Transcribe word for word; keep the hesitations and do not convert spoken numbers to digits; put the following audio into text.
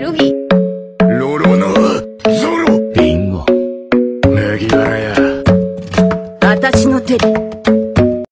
ルギロロノゾロビンゴ麦わらや私の手で